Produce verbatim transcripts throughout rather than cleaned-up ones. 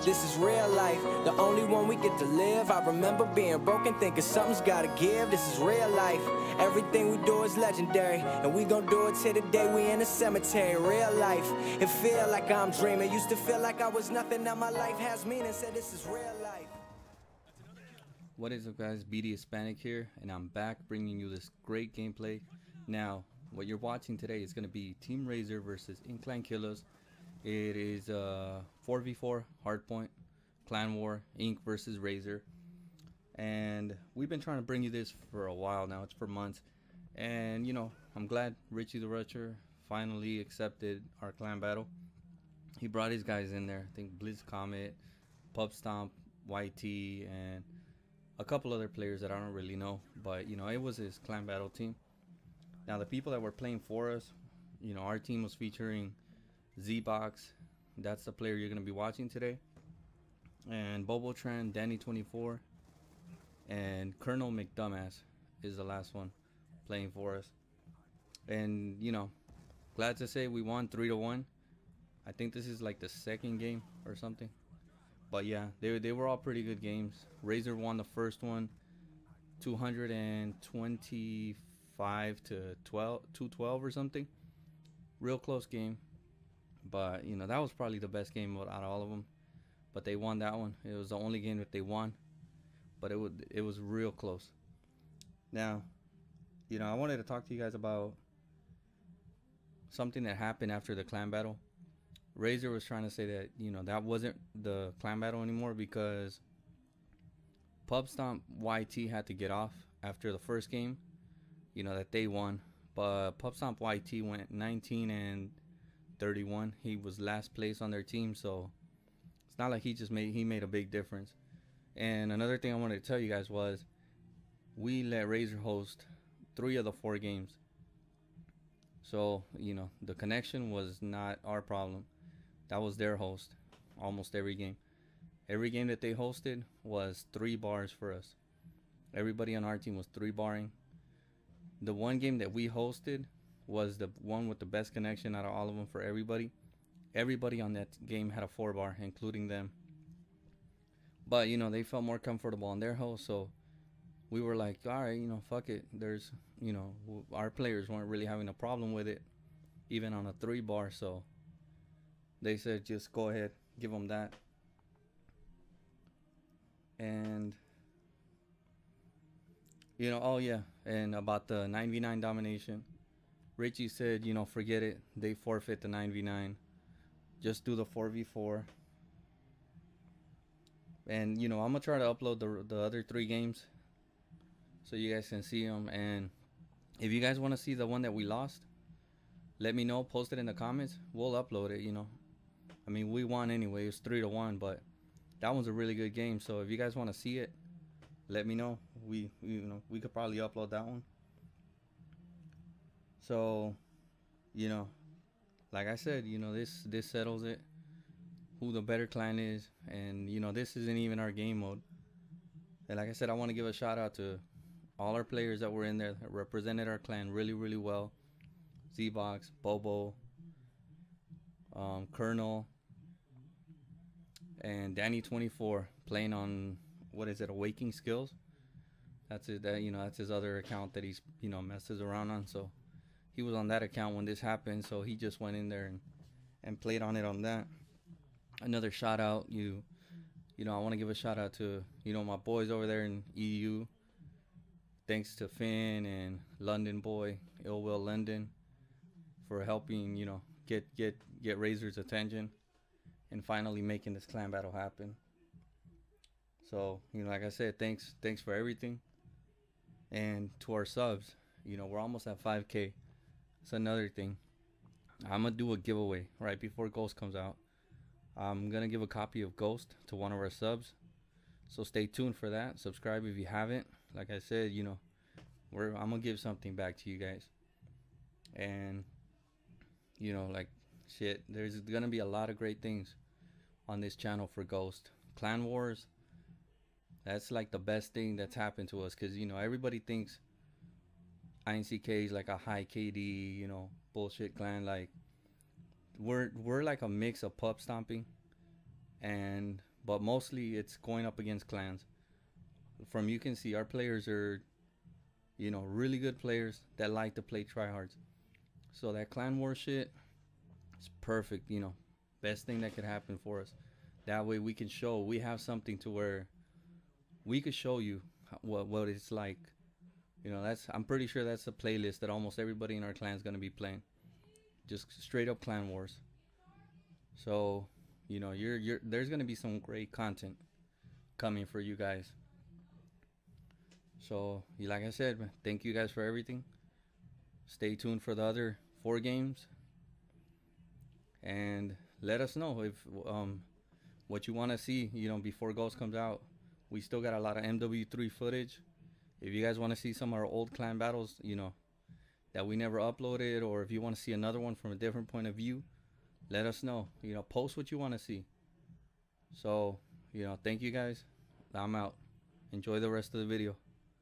This is real life, the only one we get to live. I remember being broken, thinking something's gotta give. This is real life, everything we do is legendary, and we gon' do it till the day we in the cemetery. Real life, it feel like I'm dreaming. Used to feel like I was nothing, now my life has meaning. Said this is real life. What is up, guys? B D Hispanic here, and I'm back bringing you this great gameplay. Now, what you're watching today is going to be TeamRzor versus inClanKillas. It is uh, four v four Hardpoint, Clan War, Inc versus Razor. And we've been trying to bring you this for a while now. It's for months. And, you know, I'm glad Richie the Rutcher finally accepted our clan battle. He brought his guys in there. I think Blizz Comet, Pub Stomp, Y T, and a couple other players that I don't really know. But, you know, it was his clan battle team. Now, the people that were playing for us, you know, our team was featuring Z-Box. That's the player you're going to be watching today. And Bobotran, Danny twenty-four, and Colonel McDumbass is the last one playing for us. And, you know, glad to say we won three to one. I think this is like the second game or something. But yeah, they, they were all pretty good games. Razor won the first one, two hundred twenty-five to twelve, two twelve or something. Real close game. But, you know, that was probably the best game out of all of them. But they won that one. It was the only game that they won. But it would it was real close. Now, you know, I wanted to talk to you guys about something that happened after the clan battle. Razor was trying to say that, you know, that wasn't the clan battle anymore because Pub Stomp Y T had to get off after the first game, you know, that they won. But Pub Stomp Y T went nineteen and thirty-one. He was last place on their team, so it's not like he just made he made a big difference. And another thing I wanted to tell you guys was we let Razor host three of the four games. So, you know, the connection was not our problem. That was their host almost every game. Every game that they hosted was three bars for us. Everybody on our team was three barring. The one game that we hosted was the one with the best connection out of all of them for everybody. Everybody on that game had a four bar, including them. But, you know, they felt more comfortable on their host, so we were like, all right, you know, fuck it. There's, you know, our players weren't really having a problem with it, even on a three bar, so they said just go ahead, give them that. And, you know, oh yeah, and about the nine v nine domination, Richie said, you know, forget it. They forfeit the nine v nine. Just do the four v four. And, you know, I'm going to try to upload the, the other three games so you guys can see them. And if you guys want to see the one that we lost, let me know. Post it in the comments. We'll upload it, you know. I mean, we won anyway. It was three to one, but that one's a really good game. So if you guys want to see it, let me know. We, you know, we could probably upload that one. So, you know, like I said, you know, this this settles it. Who the better clan is, and you know, this isn't even our game mode. And like I said, I want to give a shout out to all our players that were in there that represented our clan really, really well. Z-Box, Bobo, um, Colonel, and Danny twenty-four playing on, what is it, Awakening Skills. That's it. That, you know, that's his other account that he's, you know, messes around on. So he was on that account when this happened, so he just went in there and and played on it on that. Another shout out, you you know, I want to give a shout out to, you know, my boys over there in E U. Thanks to Finn and London boy, Ill Will London, for helping, you know, get get get Razor's attention and finally making this clan battle happen. So, you know, like I said, thanks thanks for everything. And to our subs, you know, we're almost at five K. That's another thing. I'm gonna do a giveaway right before Ghost comes out. I'm gonna give a copy of Ghost to one of our subs, so stay tuned for that. Subscribe if you haven't. Like I said, you know, we're I'm gonna give something back to you guys. And, you know, like shit, there's gonna be a lot of great things on this channel for Ghost. Clan Wars, that's like the best thing that's happened to us, because, you know, everybody thinks inCK is like a high K D, you know, bullshit clan. Like, we're we're like a mix of pub stomping and but mostly it's going up against clans. From you can see our players are, you know, really good players that like to play tryhards. So that clan war shit is perfect, you know, best thing that could happen for us. That way we can show, we have something to where we could show you what what it's like. You know, that's, I'm pretty sure that's a playlist that almost everybody in our clan is going to be playing. Just straight up clan wars. So, you know, you're you're there's going to be some great content coming for you guys. So, like I said, thank you guys for everything. Stay tuned for the other four games. And let us know if um what you want to see, you know, before Ghost comes out. We still got a lot of M W three footage. If you guys want to see some of our old clan battles, you know, that we never uploaded, or if you want to see another one from a different point of view, let us know. You know, post what you want to see. So, you know, thank you guys. I'm out. Enjoy the rest of the video.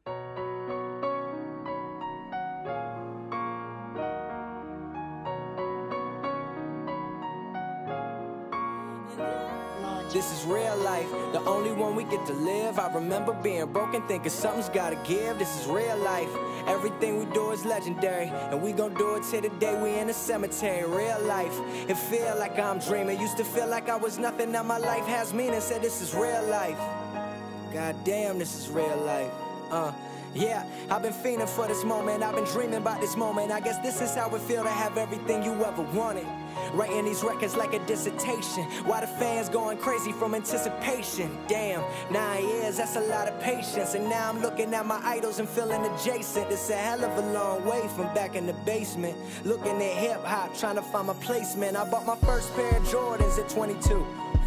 This is real life, the only one we get to live. I remember being broken, thinking something's gotta give. This is real life, everything we do is legendary, and we gon' do it till the day we in the cemetery. Real life, it feel like I'm dreaming. Used to feel like I was nothing, now my life has meaning. Said this is real life, god damn, this is real life. Uh, yeah, I've been fiending for this moment, I've been dreaming about this moment. I guess this is how it feel to have everything you ever wanted. Writing these records like a dissertation. Why the fans going crazy from anticipation? Damn, nine years, that's a lot of patience. And now I'm looking at my idols and feeling adjacent. It's a hell of a long way from back in the basement. Looking at hip-hop, trying to find my placement. I bought my first pair of Jordans at twenty-two.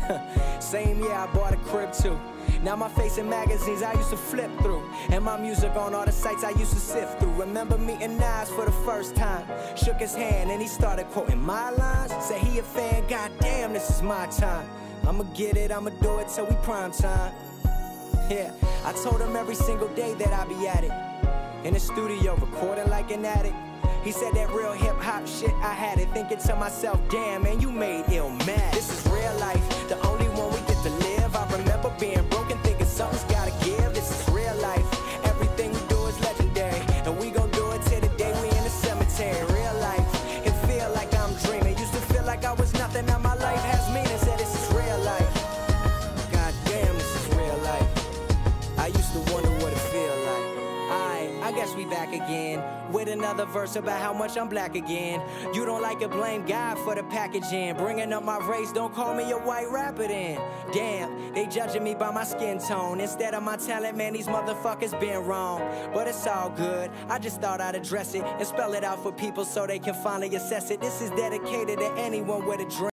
Same year I bought a crib too. Now my face in magazines I used to flip through, and my music on all the sites I used to sift through. Remember meeting Nas for the first time. Shook his hand and he started quoting my lines. Said he a fan, goddamn, this is my time. I'ma get it, I'ma do it till we prime time. Yeah, I told him every single day that I be at it, in the studio recording like an addict. He said that real hip-hop shit, I had it. Thinking to myself, damn, man, you made ill mad. This is real life, the only one we get to live. I remember being broken, thinking something's gotta give. This is real life, everything we do is legendary, and we gon' do it till the day we in the cemetery. Real life, it feel like I'm dreaming. Used to feel like I was nothing, now my life has meaning. Said this is real life, god damn, this is real life. I used to wonder what it feel like. I guess we back again with another verse about how much I'm black again. You don't like it, blame God for the packaging. Bringing up my race, don't call me a white rapper then. Damn, they judging me by my skin tone instead of my talent, man, these motherfuckers been wrong. But it's all good, I just thought I'd address it and spell it out for people so they can finally assess it. This is dedicated to anyone with a dream.